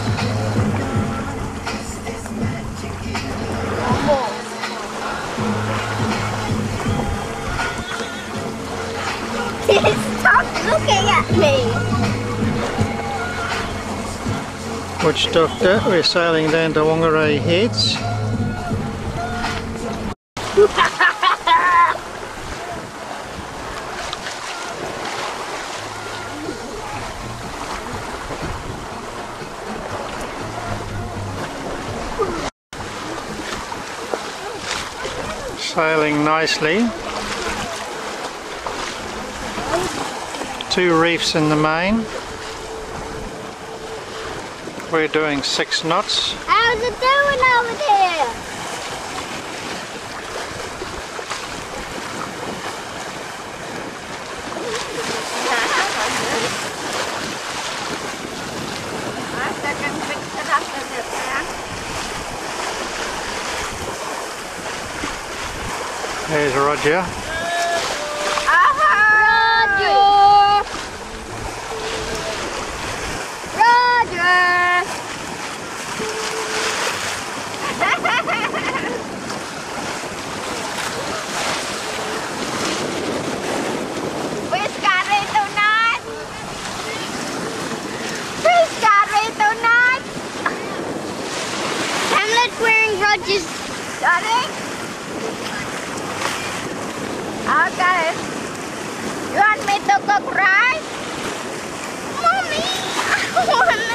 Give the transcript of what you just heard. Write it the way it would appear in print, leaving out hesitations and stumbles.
Stop looking at me! Witchdoctor, we're sailing down to Whangaroa Heads. Sailing nicely. 2 reefs in the main. We're doing 6 knots. How's it doing over there? There's Roger. Roger's darling. Okay. You want me to cook rice? Mommy, I want